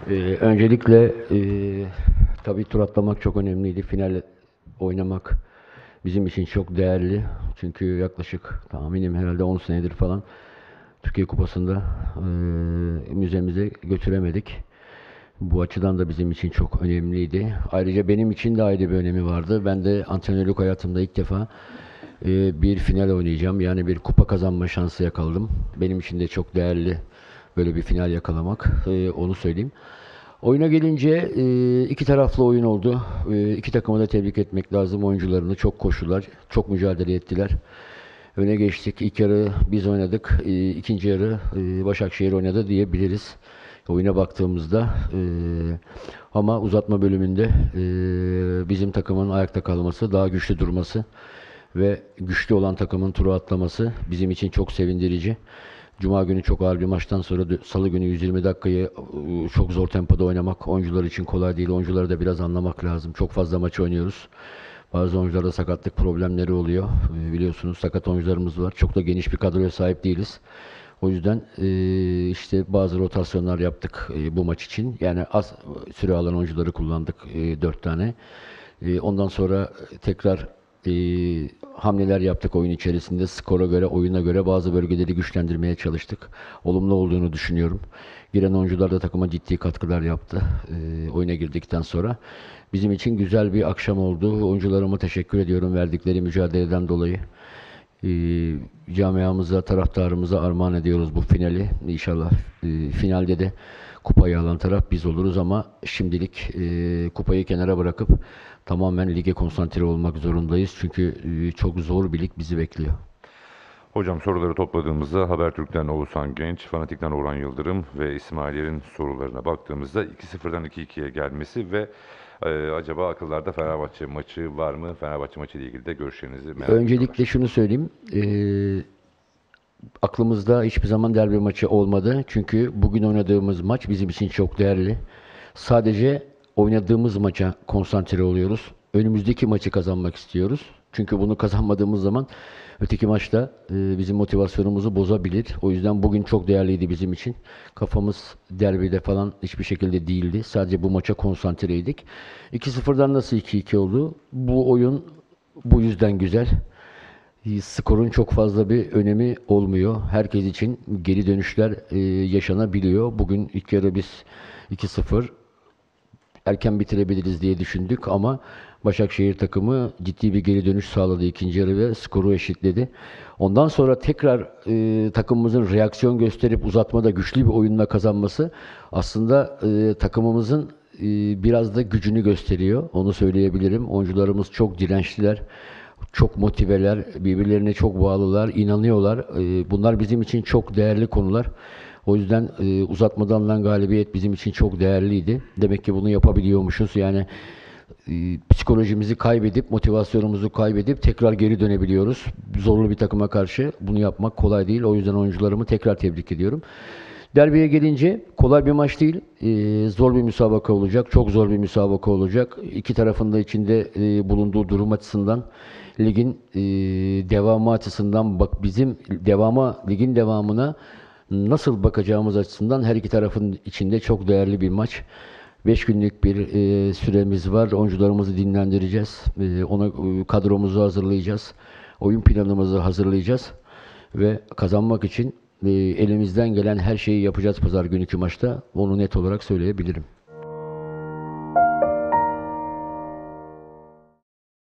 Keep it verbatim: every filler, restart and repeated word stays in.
Ee, öncelikle e, tabii tur atlamak çok önemliydi. Final oynamak bizim için çok değerli. Çünkü yaklaşık tahminim herhalde on senedir falan Türkiye Kupası'nda e, müzemize götüremedik. Bu açıdan da bizim için çok önemliydi. Ayrıca benim için de ayrı bir önemi vardı. Ben de antrenörlük hayatımda ilk defa e, bir final oynayacağım. Yani bir kupa kazanma şansı yakaladım. Benim için de çok değerli böyle bir final yakalamak. E, onu söyleyeyim. Oyuna gelince e, iki taraflı oyun oldu. E, iki takımı da tebrik etmek lazım. Oyuncularını çok koştular, çok mücadele ettiler. Öne geçtik. İlk yarı biz oynadık. E, ikinci yarı e, Başakşehir oynadı diyebiliriz. Oyuna baktığımızda e, ama uzatma bölümünde e, bizim takımın ayakta kalması, daha güçlü durması ve güçlü olan takımın turu atlaması bizim için çok sevindirici. Cuma günü çok ağır bir maçtan sonra Salı günü yüz yirmi dakikayı ıı, çok zor tempoda oynamak oyuncular için kolay değil. Oyuncuları da biraz anlamak lazım. Çok fazla maç oynuyoruz. Bazı oyuncularda sakatlık problemleri oluyor. Biliyorsunuz sakat oyuncularımız var. Çok da geniş bir kadroya sahip değiliz. O yüzden işte bazı rotasyonlar yaptık bu maç için. Yani az süre alan oyuncuları kullandık, dört tane. Ondan sonra tekrar e, hamleler yaptık oyun içerisinde. Skora göre, oyuna göre bazı bölgeleri güçlendirmeye çalıştık. Olumlu olduğunu düşünüyorum. Giren oyuncular da takıma ciddi katkılar yaptı e, oyuna girdikten sonra. Bizim için güzel bir akşam oldu. Oyuncularıma teşekkür ediyorum verdikleri mücadeleden dolayı. E, Camiamıza, taraftarımıza armağan ediyoruz bu finali. İnşallah e, finalde de kupayı alan taraf biz oluruz ama şimdilik e, kupayı kenara bırakıp tamamen lige konsantre olmak zorundayız. Çünkü e, çok zor bir lig bizi bekliyor. Hocam soruları topladığımızda Habertürk'ten Oğuzhan Genç, Fanatik'ten Orhan Yıldırım ve İsmail Yer'in sorularına baktığımızda iki sıfırdan iki ikiye gelmesi ve e, acaba akıllarda Fenerbahçe maçı var mı? Fenerbahçe maçı ile ilgili de görüşlerinizi merak ediyorlar. Öncelikle şunu söyleyeyim. E, aklımızda hiçbir zaman derbi maçı olmadı. Çünkü bugün oynadığımız maç bizim için çok değerli. Sadece oynadığımız maça konsantre oluyoruz. Önümüzdeki maçı kazanmak istiyoruz. Çünkü bunu kazanmadığımız zaman öteki maçta e, bizim motivasyonumuzu bozabilir. O yüzden bugün çok değerliydi bizim için. Kafamız derbide falan hiçbir şekilde değildi. Sadece bu maça konsantreydik. iki sıfırdan nasıl iki iki oldu? Bu oyun bu yüzden güzel. Skorun çok fazla bir önemi olmuyor. Herkes için geri dönüşler e, yaşanabiliyor. Bugün ilk yarı biz iki sıfır erken bitirebiliriz diye düşündük ama Başakşehir takımı ciddi bir geri dönüş sağladı ikinci yarı ve skoru eşitledi. Ondan sonra tekrar e, takımımızın reaksiyon gösterip uzatmada güçlü bir oyunla kazanması aslında e, takımımızın e, biraz da gücünü gösteriyor. Onu söyleyebilirim. Oyuncularımız çok dirençliler. Çok motiveler, birbirlerine çok bağlılar, inanıyorlar. E, bunlar bizim için çok değerli konular. O yüzden e, uzatmadan alınan galibiyet bizim için çok değerliydi. Demek ki bunu yapabiliyormuşuz. Yani e, psikolojimizi kaybedip, motivasyonumuzu kaybedip tekrar geri dönebiliyoruz. Zorlu bir takıma karşı bunu yapmak kolay değil. O yüzden oyuncularımı tekrar tebrik ediyorum. Derbiye gelince kolay bir maç değil. E, zor bir müsabaka olacak. Çok zor bir müsabaka olacak. İki tarafın da içinde e, bulunduğu durum açısından ligin e, devamı açısından bak bizim devama ligin devamına nasıl bakacağımız açısından her iki tarafın içinde çok değerli bir maç. Beş günlük bir e, süremiz var. Oyuncularımızı dinlendireceğiz. E, ona e, kadromuzu hazırlayacağız. Oyun planımızı hazırlayacağız ve kazanmak için e, elimizden gelen her şeyi yapacağız pazar günkü maçta. Onu net olarak söyleyebilirim.